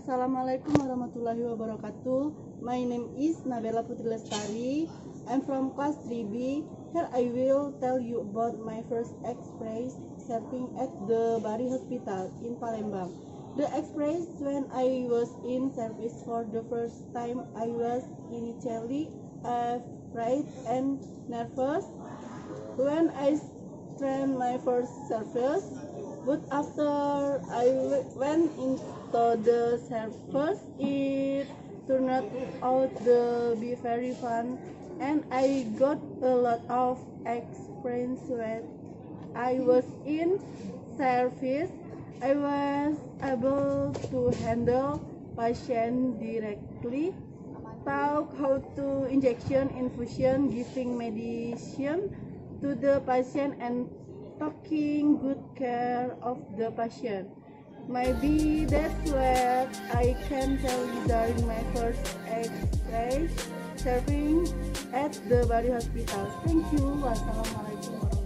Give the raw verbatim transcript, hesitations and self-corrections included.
Assalamualaikum warahmatullahi wabarakatuh. My name is Nabela Putri Lestari. I'm from class three B. Here I will tell you about my first experience serving at the Bari Hospital in Palembang. The experience when I was in service for the first time, I was initially afraid and nervous when I started my first service. But after I went into the service, it turned out to be very fun, and I got a lot of experience when I was in service. I was able to handle patient directly, talk how to injection, infusion, giving medicine to the patient, and taking good care of the patient. Maybe that's what I can tell you during my first experience serving at the Bari Hospital. Thank you. Wassalamualaikum warahmatullahi wabarakatuh.